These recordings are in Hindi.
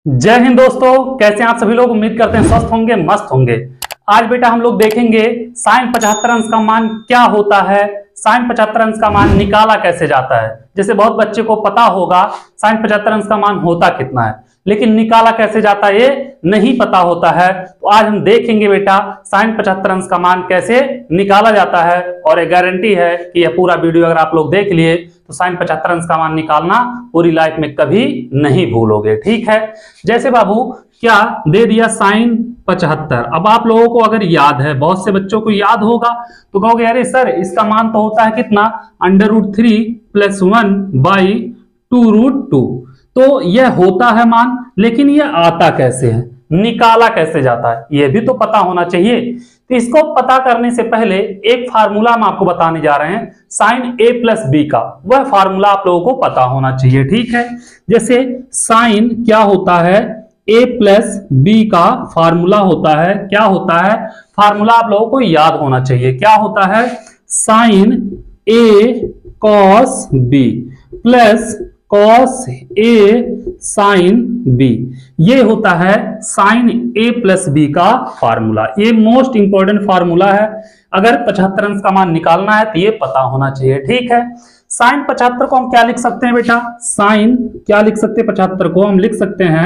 जय हिंद दोस्तों, कैसे हैं आप सभी लोग। उम्मीद करते हैं स्वस्थ होंगे, मस्त होंगे। आज बेटा हम लोग देखेंगे साइन 75 अंश का मान क्या होता है, साइन 75 अंश का मान निकाला कैसे जाता है। जैसे बहुत बच्चे को पता होगा साइन 75 अंश का मान होता कितना है, लेकिन निकाला कैसे जाता है ये नहीं पता होता है। तो आज हम देखेंगे बेटा साइन 75 अंश का मान कैसे निकाला जाता है, और ये गारंटी है कि यह पूरा वीडियो अगर आप लोग देख लिए तो साइन 75 अंश का मान निकालना पूरी लाइफ में कभी नहीं भूलोगे। ठीक है, जैसे बाबू क्या दे दिया साइन 75। अब आप लोगों को अगर याद है, बहुत से बच्चों को याद होगा, तो कहोगे अरे सर इसका मान तो होता है कितना, √3 + 1 / 2√2। तो यह होता है मान, लेकिन यह आता कैसे है, निकाला कैसे जाता है, यह भी तो पता होना चाहिए। तो इसको पता करने से पहले एक फार्मूला हम आपको बताने जा रहे हैं साइन A + B का, वह फार्मूला आप लोगों को पता होना चाहिए। ठीक है, जैसे साइन क्या होता है, A + B का फार्मूला होता है, क्या होता है फार्मूला आप लोगों को याद होना चाहिए। क्या होता है, sine A cos B plus cos A sin B, ये होता है साइन A + B का फार्मूला। ये मोस्ट इंपॉर्टेंट फार्मूला है, अगर 75 अंश का मान निकालना है तो ये पता होना चाहिए। ठीक है, साइन 75 को हम क्या लिख सकते हैं बेटा, साइन क्या लिख सकते हैं 75 को हम लिख सकते हैं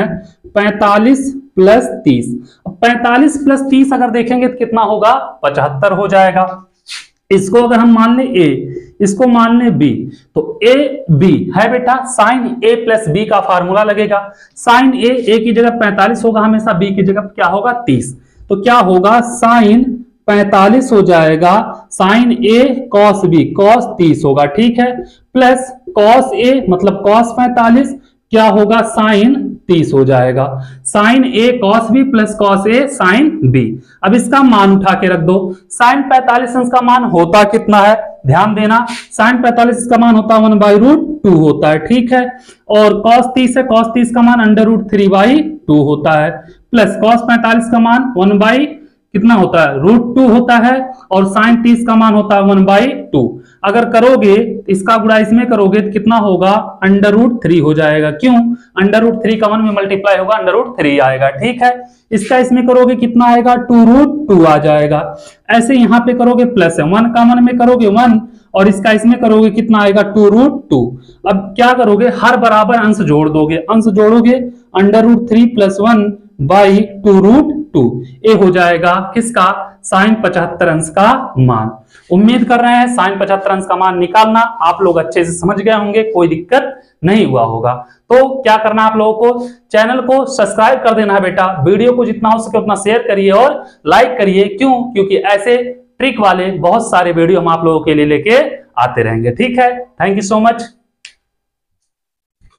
45 + 30। 45 + 30 अगर देखेंगे तो कितना होगा, 75 हो जाएगा। इसको अगर हम मान लें A, इसको मान लें B, तो A B है बेटा, साइन A + B का फार्मूला लगेगा। साइन A की जगह 45 होगा हमेशा, B की जगह क्या होगा 30। तो क्या होगा, साइन 45 हो जाएगा, sine A cos B cos 30 होगा। ठीक है, प्लस cos A मतलब cos 45 क्या होगा, साइन 30 हो जाएगा। Sine A cos B plus cos A sine B। अब इसका मान उठा के रख दो, साइन 45 अंश का मान होता कितना है, ध्यान देना, साइन 45 का मान होता है 1/√2 होता है। ठीक है, और cos 30 है, cos 30 का मान √3/2 होता है, प्लस cos 45 का मान 1/ कितना होता है, √2 होता है, और साइन 30 का मान होता है 1/2। अगर करोगे इसका गुणा इसमें करोगे तो कितना होगा, √3 हो जाएगा। क्यों, √3 का 1 में मल्टीप्लाई होगा, √3 आएगा। ठीक है, इसका इसमें करोगे कितना आएगा, 2√2 आ जाएगा। ऐसे यहां पे करोगे प्लस है, 1 का 1 में करोगे 1, और इसका इसमें करोगे कितना आएगा, 2√2। अब क्या करोगे, हर बराबर अंश जोड़ दोगे, अंश जोड़ोगे √3 + 1 / 2√2, ये हो जाएगा किसका, साइन 75 अंश का मान। उम्मीद कर रहे हैं साइन 75 अंश का मान निकालना आप लोग अच्छे से समझ गए होंगे, कोई दिक्कत नहीं हुआ होगा। तो क्या करना आप लोगों को, चैनल को सब्सक्राइब कर देना है बेटा, वीडियो को जितना हो सके उतना शेयर करिए और लाइक करिए। क्यों, क्योंकि ऐसे ट्रिक वाले बहुत सारे वीडियो हम आप लोगों के लिए लेके आते रहेंगे। ठीक है, थैंक यू सो मच।